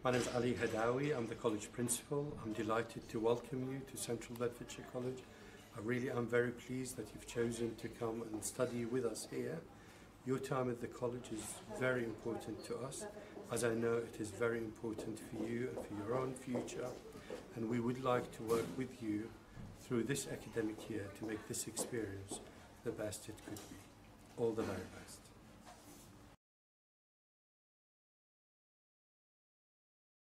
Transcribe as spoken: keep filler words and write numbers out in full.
My name is Ali Hadawi. I'm the college principal. I'm delighted to welcome you to Central Bedfordshire College. I really am very pleased that you've chosen to come and study with us here. Your time at the college is very important to us, as I know it is very important for you and for your own future, and we would like to work with you through this academic year to make this experience the best it could be. All the very best.